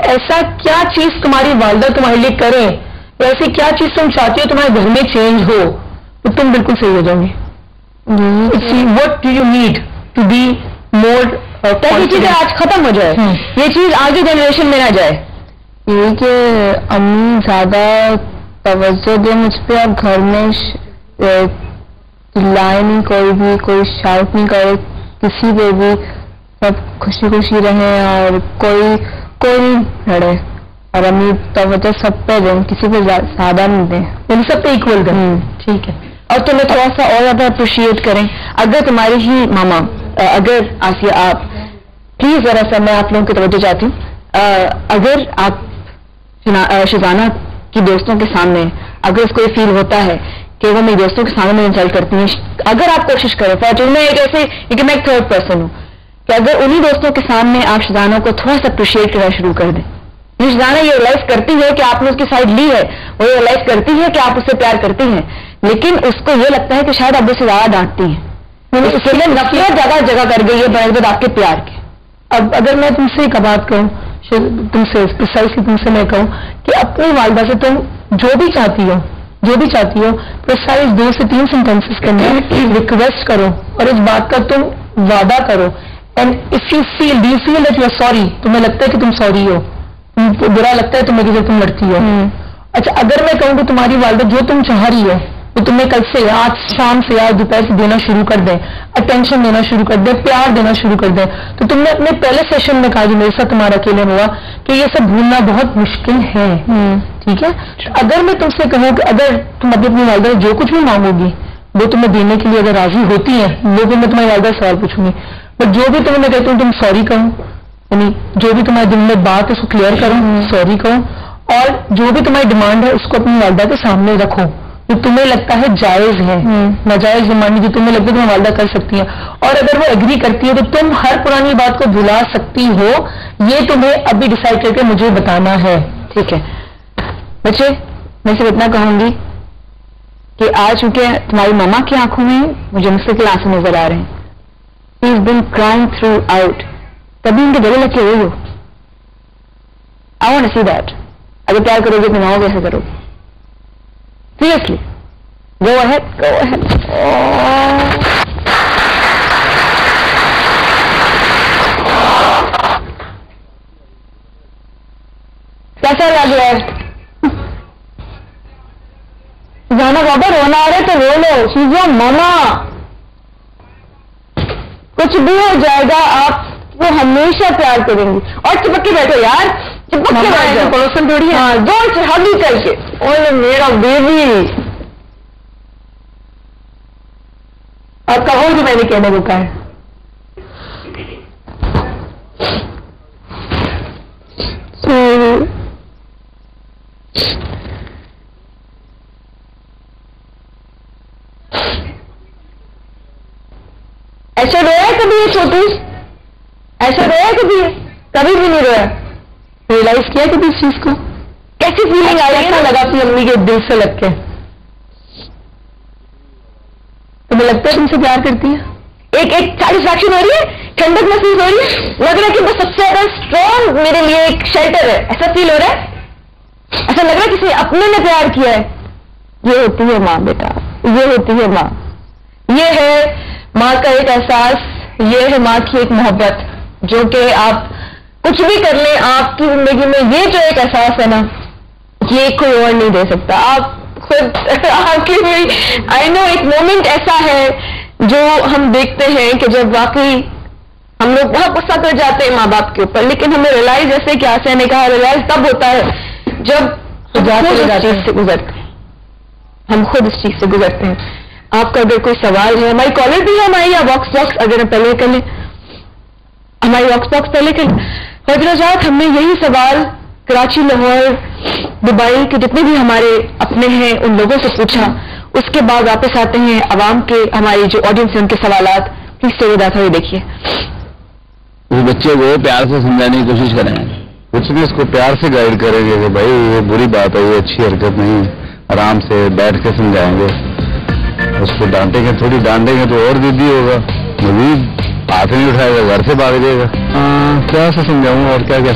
ایسا کیا چیز تمہاری والدہ تمہارے لیے کریں, ایسی کیا چیز تم چاہتی ہو تمہارے گھر میں چینج ہو تو تم بالکل صحیح ہو جاؤ گی. What do you need to be more, یہ چیز آج ختم ہو جائے, یہ چیز آگے جنریشن میں نہ جائے. یہ کہ امی زیادہ توجہ دے مجھ پہ, اور گھر میں چلائے نہیں, کوئی شاؤٹ نہیں کرے کسی پہ بھی, سب خوشی خوشی رہیں اور کوئی نہیں لڑے, اور امی توجہ سب پہ دیں, کسی پہ زیادہ نہیں دیں, یعنی سب پہ ایکول دیں. ٹھیک ہے. اور تمہیں تھوڑا سا اور زیادہ اپریشیٹ کریں. اگر تمہاری ہی ماما, اگر آسیہ آپ پلیز ذرا سا میں آپ لوگوں کی توجہ چاہتی ہوں, اگر آپ شزانہ کی دوستوں کے سامنے اگر اس کو یہ فیل ہوتا ہے کہ وہ میری دوستوں کے سامنے انسلٹ کرتی ہیں, اگر آپ کوشش کریں فارچون میں ایک ایسے کہ میں ایک تھرڈ پرسن ہوں کہ اگر انہی دوستوں کے سامنے آپ شزانہ کو تھوڑا سا اپریشیٹ کرنا شروع کر دیں. شزانہ یہ ریئلائز کرتی ہے کہ آپ نے اس کی سائڈ لی ہے, وہ یہ ریئلائز کرتی ہے کہ آپ اس سے پیار کرتی ہیں, لیکن اس کو یہ لگتا ہے کہ شاید آپ اسے زیادہ ڈانٹتی ہیں, اس کے لیے نفرت زیادہ جگہ کر گئی ہے بنسبت آپ کے پیار کے. اب اگر میں تم سے ایک بات کہوں, تم سے پریسائزلی تم سے میں کہوں کہ اپنی والدہ سے تم جو بھی چاہتی ہو پریسائز 2 سے 3 سینٹینسز کے اندر ریکویسٹ کرو اور اس بات کا تم وعدہ کرو. And if you feel do you feel that you are sorry, تمہیں لگتا ہے کہ تم سوری ہو, برا لگتا ہے تمہیں کہ جب تم لڑتی ہو. اچھا اگر میں کہوں کہ تمہاری والدہ جو تم چاہ رہی ہو وہ تمہیں کل سے آج شام سے یا دوپہر سے دینا شروع کر دیں, اٹینشن دینا شروع کر دیں, پیار دینا شروع کر دیں, تو تم نے اپنے پہلے سیشن میں کہا جو میرے ساتھ تمہارا اکیلے ہوا کہ یہ سب بھولنا بہت مشکل ہے. ٹھیک ہے. اگر میں تم سے کہوں کہ اگر تم اپنی والدہ جو کچھ بھی مانگو گی وہ تمہیں دینے کے لیے اگر راضی ہوتی ہیں, وہ بھی میں تمہاری والدہ سے سوال پوچھوں گی, اور جو بھی تمہیں میں کہتی ہوں تم سوری کہو, یعنی جو بھی تمہارے دل میں بات ہے اس کو کلیئر کرو, سوری کہو, اور جو بھی تمہاری ڈیمانڈ ہے اس کو اپنی والدہ کے سامنے رکھو جو تمہیں لگتا ہے جائز ہے, ناجائز زمانی جو تمہیں لگتا ہے تمہیں والدہ کر سکتی ہے, اور اگر وہ ایگری کرتی ہے تو تم ہر پرانی بات کو بھلا سکتی ہو. یہ تمہیں ابھی ڈیسائیڈ کر کے مجھے بتانا ہے. ٹھیک ہے بچے, میں صرف اتنا کہوں گی کہ آج چونکہ تمہاری ماما کی آنکھوں میں مجھے مستقل آنسو نظر آ رہے ہیں. He has been crying throughout. کبھی ان کے گلے لگ کے ہوئی ہو. I want to see that. اگر پیار کرو گے تو ماؤ کیسے کرو گے. Seriously. Go ahead. کیسا لگ رہا ہے جانا بابا, رونا آ رہا ہے تو رو لو. She's your mama. کچھ بھی ہو جائے گا آپ وہ ہمیشہ پیار کریں گی. اور چپک کے بیٹھو یار, چپک کے بیٹھو, پڑوسن تھوڑی ہے, زور سے ہگی کر کے. اوہ میرا بیبی, آپ کہو جو میں نے کہنے کو کہا ہے. ایسا رویا کبھی یہ چھوٹی, ایسا رویا کبھی بھی نہیں رویا. ریئلائز کیا کبھی اس چیز کو, کیسی فیلنگ آ رہی ہے نا, لگا اپنی امی کے دل سے لگ کے تمہیں لگتا ہے تم سے پیار کرتی ہے, ایک سیٹسفیکشن ہو رہی ہے, ٹھنڈک محسوس ہو رہی ہے, لگ رہا ہے کہ وہ سب سے زیادہ اسٹرانگ میرے لیے ایک شیلٹر ہے. ایسا فیل ہو رہا ہے, ایسا لگ رہا ہے کسی اپنے نے پیار کیا ہے. یہ ہوتی ہے ماں بیٹا, یہ ہوتی ہے ماں, یہ ہے ماں کا ایک احساس, یہ ہے ماں کی ایک محبت جو کہ آپ کچھ بھی کر لیں آپ کی زندگی میں, یہ جو ایک احساس ہے نا یہ کوئی اور نہیں دے سکتا. آپ خود آپ کی آئی نو ایک مومنٹ ایسا ہے جو ہم دیکھتے ہیں کہ جب واقعی ہم لوگ بہت غصہ کر جاتے ہیں ماں باپ کے اوپر, لیکن ہمیں ریئلائز, جیسے کہ آسیہ نے کہا, ریئلائز تب ہوتا ہے جب اس چیز سے گزرتے ہیں, ہم خود اس چیز سے گزرتے ہیں. آپ کا اگر کوئی سوال ہے, ہماری کالر بھی ہے ہماری, یا باکس اگر ہم پہلے کر لیں, ہماری باکس پہلے کر لیں. حضرات ہم نے یہی سوال کراچی, لاہور, دبئی کے جتنے بھی ہمارے اپنے ہیں ان لوگوں سے پوچھا. اس کے بعد واپس آتے ہیں عوام کے, ہماری جو آڈینس ہے ان کے سوالات. پلیز اسٹے ود اس, یہ دیکھیے. بچے کو پیار سے سمجھانے کی کوشش کریں, کچھ بھی اس کو پیار سے گائیڈ کریں گے کہ بھائی یہ بری بات ہے, یہ اچھی حرکت نہیں, آرام سے بیٹھ کے سمجھائیں گے. اس کو ڈانٹیں گے, تھوڑی ڈانٹیں گے تو اور ضدی ہوگا, مزید ہاتھ نہیں اٹھائے گا, گھر سے بھاگ جائے گا. کیا سے سمجھاؤں اور کیا کہہ سکتا ہوں.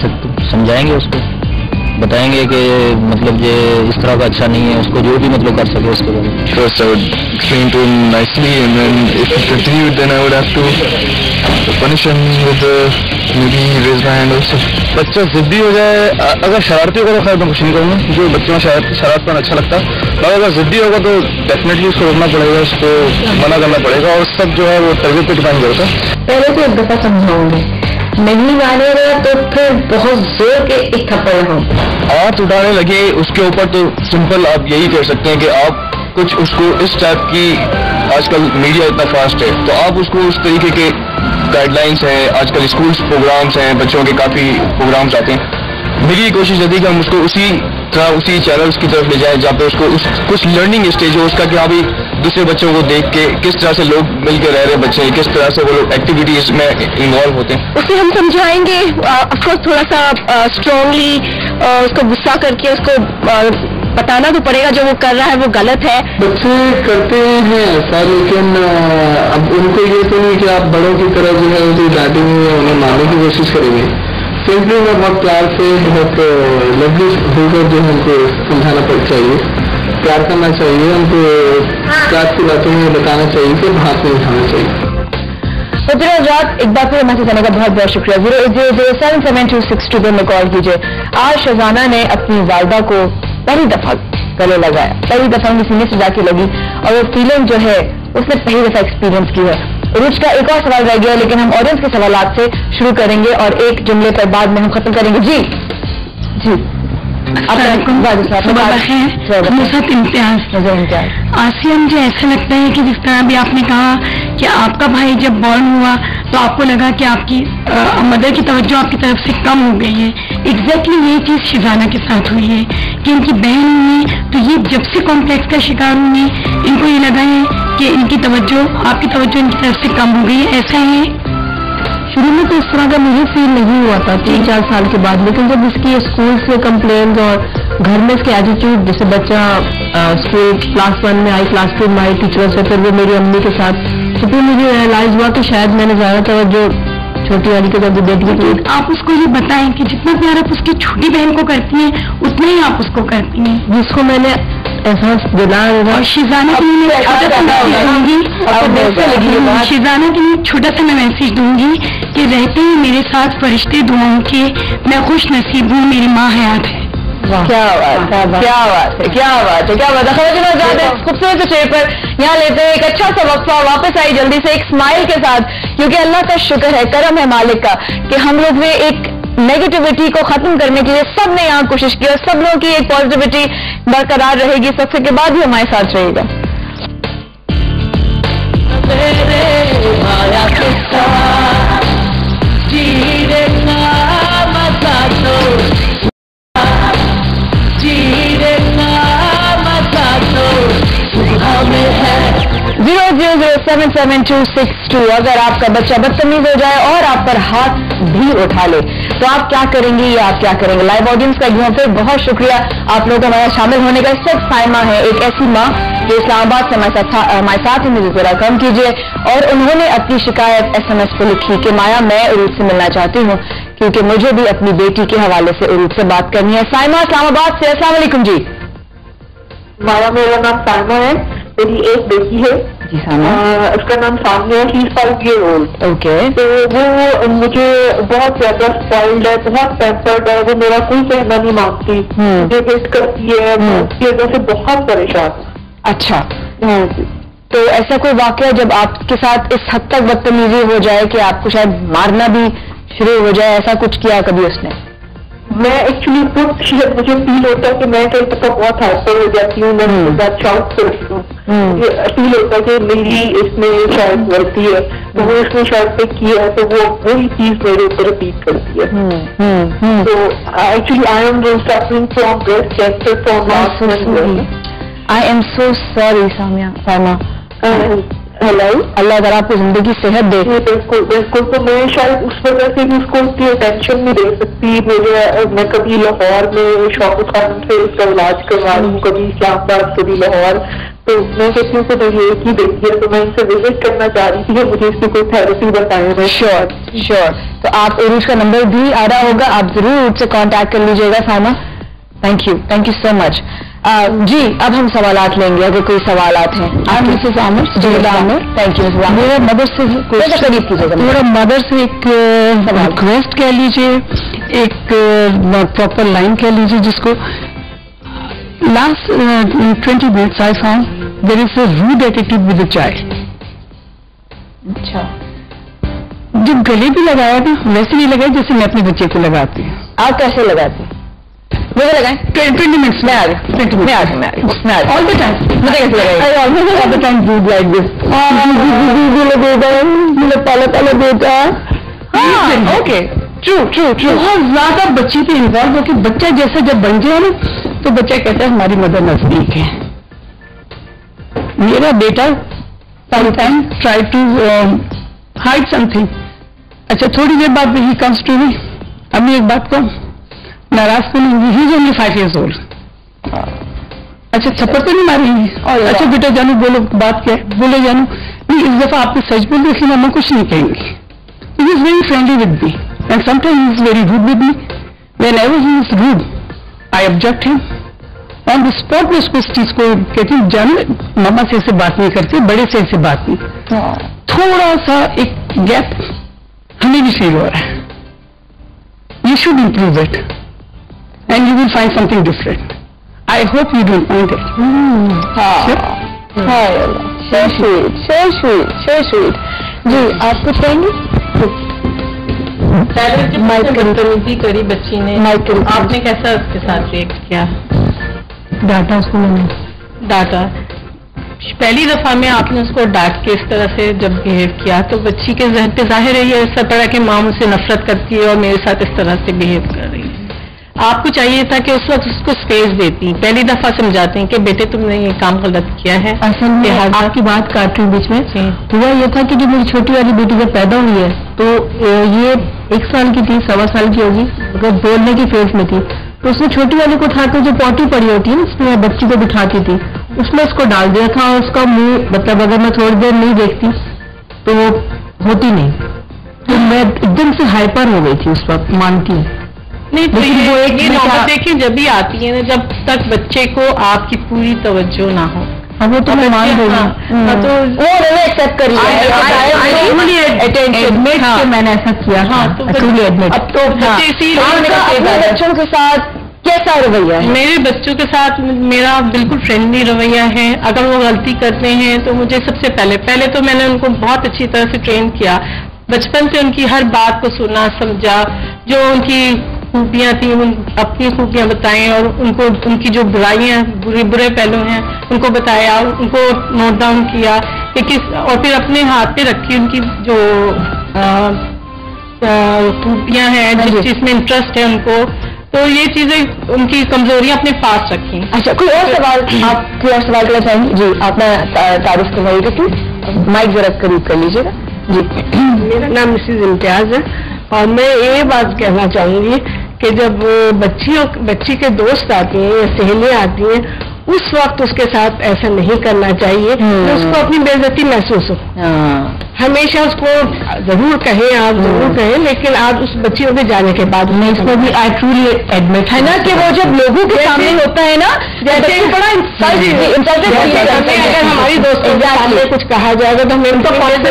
समझाएंगे उसको, बताएंगे कि मतलब ये इस तरह का अच्छा नहीं है, उसको जो भी मतलब कर सके उसके बारे में. First I would explain to him nicely, and then if he continued, then I would have to punish him with maybe raise my hand also. بچہ ضدی ہو جائے, اگر شرارتی ہوگا تو خیر میں کچھ نہیں کروں گا کیونکہ بچوں میں شرارت کرنا اچھا لگتا ہے, مگر اگر ضدی ہوگا تو ڈیفینیٹلی اس کو روکنا پڑے گا, اس کو منع کرنا پڑے گا, اور سب جو ہے وہ تربیت پہ ڈپینڈ کرتا ہے. پہلے تو ایک دفعہ سمجھاؤں گی, نہیں مانے گا تو پھر بہت زور کے ایک تھپڑ ہوں. ہاتھ اٹھانے لگے اس کے اوپر تو سمپل آپ یہی کر سکتے ہیں کہ آپ کچھ اس کو اس ٹائپ کی, آج کل میڈیا اتنا فاسٹ ہے تو آپ اس کو اس طریقے کے گائیڈ لائنس ہیں, آج کل اسکولس پروگرامس ہیں, بچوں کے کافی پروگرامس آتے ہیں. میری کوشش رہتی ہے کہ ہم اس کو اسی طرح اسی چینلس کی طرف لے جائیں جہاں پہ اس کو کچھ لرننگ اسٹیج ہو اس کا, کہ ہاں بھی دوسرے بچوں کو دیکھ کے کس طرح سے لوگ مل کے رہ رہے بچے, کس طرح سے وہ لوگ ایکٹیویٹیز میں انوالو ہوتے ہیں. اسے ہم سمجھائیں گے, آف کورس تھوڑا سا اسٹرانگلی اس کو غصہ کر کے اس کو بتانا تو پڑے گا جو وہ کر رہا ہے وہ غلط ہے. بچے کرتے ہیں ایسا, لیکن اب ان کو یہ تو نہیں کہ آپ بڑوں کی طرح جو ہے ان کو ڈانٹیں گے, انہیں مارنے کی کوشش کریں گے. سمپلی میں بہت پیار سے بہت لولی ہو کر جو ہم کو سمجھانا چاہیے, پیار کرنا چاہیے, ان کو پیار کی باتوں میں بتانا چاہیے کہ ہاتھ نہیں اٹھانا چاہیے. تو پھر رات ایک بار پھر میسج کرنے کا بہت بہت شکریہ. 080077262 پہ میں کال کیجیے. آج شہزانہ نے اپنی والدہ کو پہلی دفعہ گلے لگایا, پہلی دفعہ ان کی سینے سے جا کے لگی, اور وہ فیلنگ جو ہے اس نے پہلی دفعہ ایکسپیرینس کی ہے. عروج کا ایک اور سوال رہ گیا, لیکن ہم آڈینس کے سوالات سے شروع کریں گے اور ایک جملے پر بعد میں ہم ختم کریں گے. جی جی آسیہ, مجھے ایسا لگتا ہے کہ جس طرح بھی آپ نے کہا کہ آپ کا بھائی جب بورن ہوا تو آپ کو لگا کہ آپ کی مدر کی توجہ آپ کی طرف سے کم ہو گئی ہے. ایگزیکٹلی یہی چیز شہزانہ کے ساتھ ہوئی ہے کہ ان کی بہن ہوئی تو یہ جب سے کمپلیکس کا شکار ہوئی ان کو یہ لگا ہے کہ ان کی توجہ, آپ کی توجہ ان کی طرف سے کم ہو گئی ہے. ایسا ہے شروع میں تو اس طرح کا مجھے فیل نہیں ہوا تھا 3-4 سال کے بعد, لیکن جب اس کی اسکول سے کمپلینز اور گھر میں اس کے ایٹیٹیوڈ, جیسے بچہ اسکول کلاس 1 میں آئی, کلاس 2 میں آئی ٹیچروں سے, پھر وہ میری امی کے ساتھ, تو پھر مجھے ریئلائز ہوا کہ شاید میں نے زیادہ توجہ چھوٹی والی کے ساتھ بیٹی کی. آپ اس کو یہ بتائیں کہ جتنا پیار آپ اس کی چھوٹی بہن کو کرتی ہیں اتنا ہی آپ اس کو کرتی ہیں, جس کو میں نے احساس دلایا. شہزانہ کے لیے شہزانہ کے لیے چھوٹا سا میں میسج دوں گی کہ رہتے ہیں میرے ساتھ فرشتے دعاؤں کے, میں خوش نصیب ہوں, میری ماں حیات ہے. کیا بات ہے, کیا بات ہے, کیا بات ہے, کیا بات ہے. خبر جاتے ہیں خوبصورت سے شیر پر یہاں لیتے ہیں ایک اچھا سا وقفہ, واپس آئی جلدی سے ایک اسمائل کے ساتھ, کیونکہ اللہ کا شکر ہے, کرم ہے مالک کا کہ ہم لوگ نے ایک نیگیٹیوٹی کو ختم کرنے کے لیے سب نے یہاں کوشش کی, اور سب لوگوں کی ایک پازیٹیوٹی برقرار رہے گی. سب کے بعد بھی ہمارے ساتھ رہے گا. اگر آپ کا بچہ بدتمیز ہو جائے اور آپ پر ہاتھ بھی اٹھا لے تو آپ کیا کریں گے یا آپ کیا کریں گے. لائیو آڈینس کا یوں پھر بہت شکریہ آپ لوگوں کا ہمارا شامل ہونے کا. صرف سائمہ ہے, ایک ایسی ماں جو اسلام آباد سے ہمارے ساتھ مجھے ذرا کم کیجیے, اور انہوں نے اپنی شکایت SMS پہ لکھی کہ مایا میں عروج سے ملنا چاہتی ہوں کیونکہ مجھے بھی اپنی بیٹی کے حوالے سے عروج سے بات کرنی ہے. سائمہ اسلام آباد سے, السلام علیکم. جی مایا, میرا نام سائمہ ہے, میری ایک بیٹی ہے, اس کا نام سامنے ہے, 5 years old. اوکے. تو وہ مجھے بہت زیادہ اسپائلڈ ہے, بہت پیمپرڈ ہے, وہ میرا کوئی کہنا نہیں مانگتی, مجھے ہٹ کرتی ہے, اس کی وجہ سے بہت پریشان. اچھا, تو ایسا کوئی واقعہ جب آپ کے ساتھ اس حد تک بدتمیزی ہو جائے کہ آپ کو شاید مارنا بھی شروع ہو جائے, ایسا کچھ کیا کبھی اس نے؟ میں ایکچولی مجھے فیل ہوتا ہے کہ میں کئی دفعہ بہت ہائپر ہو جاتی ہوں, میں بہت شاؤٹ کرتی ہوں, فیل ہوتا ہے کہ میری اس میں شاید غلطی ہے, تو وہ اس نے شاید پہ کیا ہے تو وہ وہی چیز میرے اوپر ریپیٹ کرتی ہے. تو actually I am suffering from breast cancer for last 1 year. I am so sorry Saima. Hello, Allah اگر آپ کو زندگی صحت دے. بالکل بالکل. تو میں شاید اس وجہ سے بھی اس کو اتنی اٹینشن نہیں دے سکتی. میں کبھی لاہور میں شوق خان سے اس کا علاج کروا رہی ہوں, کبھی اسلام آباد, کبھی لاہور. तो मैं कहती हूँ कि मैं ये एक ही बेटी है, तो मैं इनसे विजिट करना चाह रही थी, मुझे इसकी कोई थेरेपी बताएं। श्योर। तो आप उरूज का नंबर भी आ रहा होगा, आप जरूर उससे कांटेक्ट कर लीजिएगा सामा। Thank you so much. जी अब हम सवालात लेंगे, अगर कोई सवालात हैं। आप मिसेस आमिर? जी आमिर, थैंक यू। मेरा मदर से करीब कीजिएगा। मेरा मदर से एक रिक्वेस्ट कह लीजिए, एक प्रॉपर लाइन कह लीजिए, जिसको last 20 minutes I found there is a rude attitude with the child. अच्छा, जब गले भी लगाया ना वैसे नहीं लगाया जैसे मैं अपने बच्चे को लगाती हूँ। आप कैसे लगाती हैं? मुझे लगाएं 20 minutes मैं आ गई, 20 मैं आ minutes गई all the time. मुझे कैसे लगाएं? all the time rude like this. पहले बेटा हाँ, ओके, ट्रू। बहुत ज्यादा बच्चे पे इन्वॉल्व होकर बच्चा जैसा जब बन जाए ना तो बच्चा कहता है हमारी मदर नजदीक है। मेरा बेटा sometimes try to hide something. अच्छा, थोड़ी देर बाद ही comes to me. अभी एक बात को नाराज तो नहीं, he is only 5 years old. अच्छा, थप्पड़ तो नहीं मारेंगे? अच्छा बेटा जानू बोलो बात क्या है? बोले जानू नहीं, इस दफा आपने सच बोल देखिए मम्मा कुछ नहीं कहेंगे। He is very friendly with me and sometimes he is very rude with me. Whenever he is rude, I object him. On the spot में उसको इस चीज को कहती हूँ, जानू मम्मा से ऐसे बात नहीं करती, बड़े से ऐसे बात नहीं। थोड़ा सा एक गैप हमें भी फील हो रहा है। You should improve it and you will find something different. I hope you don't mind it. जी आप कुछ कहेंगे? बदतमीजी करी बच्ची ने, आपने कैसा उसके साथ रिएक्ट किया? डांटा उसको, मैंने डांटा। पहली दफा में आपने उसको डांट के इस तरह से जब बिहेव किया तो बच्ची के जहन पे जाहिर है ये ऐसा पड़ा कि माँ मुझसे नफरत करती है और मेरे साथ इस तरह से बिहेव कर रही है। आपको चाहिए था कि उस वक्त उसको स्पेस देती, पहली दफा समझाते हैं कि बेटे तुमने ये काम गलत किया है। असल में आपकी बात काट रही हूँ बीच में, हुआ ये था कि जो मेरी छोटी वाली बेटी जब पैदा हुई है तो ये 1 साल की थी, 1.25 साल की होगी, मतलब बोलने की फेज में थी, तो उसने छोटी वाली को उठाकर जो पॉटी पड़ी होती है ना उसमें बच्ची को बिठाती थी, उसमें उसको डाल दिया था और उसका मुंह, मतलब अगर मैं थोड़ी देर नहीं देखती तो वो होती नहीं, तो मैं एकदम से हाइपर हो गई थी उस वक्त, मानती हूँ। नहीं तो ये नौबत देखिए जब भी आती है ना, जब तक बच्चे को आपकी पूरी तवज्जो ना हो। अब वो तो मैं मान रही हूँ, तो वो मैंने एक्सेप्ट कर लिया, मैंने ऐसा किया। हाँ, तो अब तो बच्चे अपने बच्चों के साथ कैसा रवैया है? मेरे बच्चों के साथ मेरा बिल्कुल फ्रेंडली रवैया है। अगर वो गलती करते हैं तो मुझे सबसे पहले तो मैंने उनको बहुत अच्छी तरह से ट्रेन किया, बचपन से उनकी हर बात को सुना समझा, जो उनकी खूबियां थी अपनी खूबियां बताएं और उनको उनकी जो बुराइयां बुरे पहलू हैं उनको बताया, उनको नोट डाउन किया कि किस, और फिर अपने हाथ पे रखी उनकी जो खूबियां हैं, जिस चीज में इंटरेस्ट है उनको, तो ये चीजें उनकी कमजोरियां अपने पास रखी। अच्छा, कोई और सवाल? आप कोई और सवाल करना चाहेंगे? जी आपने तारीफ करवाइएगा कि माइक जरा करीब कर लीजिएगा। जी मेरा नाम मिसेज इम्तियाज है और मैं ये बात कहना चाहूंगी कि जब बच्ची के दोस्त आती हैं या सहेलियां आती हैं उस वक्त उसके साथ ऐसा नहीं करना चाहिए कि उसको अपनी बेइज्जती महसूस हो। हमेशा उसको जरूर कहें, आप जरूर कहें, लेकिन आज उस बच्ची के जाने के बाद मैं इसमें भी आई ट्रूली एडमिट है ना कि वो जब लोगों के सामने होता है ना, जैसे बड़ा इंसल्टेड, अगर हमारी दोस्तों के सामने कुछ कहा जाएगा तो हमें उनका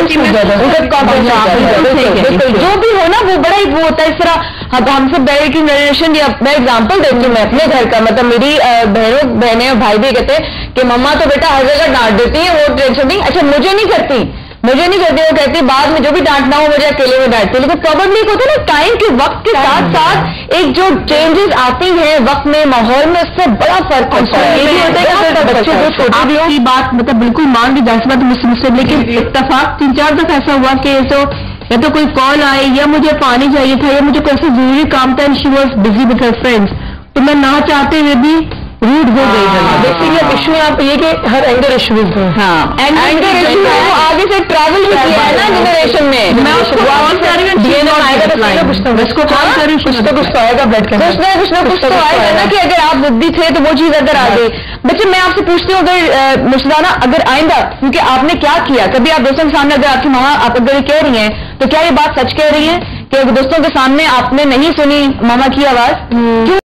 जो भी हो ना वो बड़ा ही वो होता है। इस तरह हमसे बड़े की जनरेशन, या मैं एग्जाम्पल देती हूँ मैं अपने घर का, मतलब मेरी बहनें और भाई भी कहते हैं कि मम्मा तो बेटा हर जगह डांट देती है, वो टेंशन नहीं। अच्छा मुझे नहीं करती, वो कहती बाद में जो भी डांटना हो मुझे अकेले में डांटती, लेकिन प्रॉब्लम नहीं होता ना, टाइम के वक्त के साथ साथ एक जो चेंजेस आती हैं वक्त में, माहौल में, उससे बड़ा फर्क पड़ता है। ये भी होता है कि बच्चे जो छोटे भी हो बात मतलब बिल्कुल मान ली जाती बात मुझसे, लेकिन इत्तेफाक 3-4 दफा ऐसा हुआ कि या तो कोई कॉल आए या मुझे पानी चाहिए था या मुझे कोई ऐसा जरूरी काम था, and she was busy with her friends, तो मैं ना चाहते हुए भी रूड हो गई। बेसिकली इशू यहाँ पे ये कि हर एंगर इश्यूज है। एंगर इशू है वो आगे से ट्रैवल भी किया है ना जनरेशन में। मैं उसको कुछ तो आएगा ब्लड कैंसर, कुछ ना कुछ तो आएगा ना कि अगर आप बुद्धि थे तो वो चीज अगर आ गई। بچے میں آپ سے پوچھتی ہوں اگر مرشدانہ اگر آئندہ کیونکہ آپ نے کیا کیا کبھی آپ دوستوں کے سامنے اگر آپ کی ماما آپ اگر کہہ رہی ہیں تو کیا یہ بات سچ کہہ رہی ہیں کہ دوستوں کے سامنے آپ نے نہیں سنی ماما کی آواز کیوں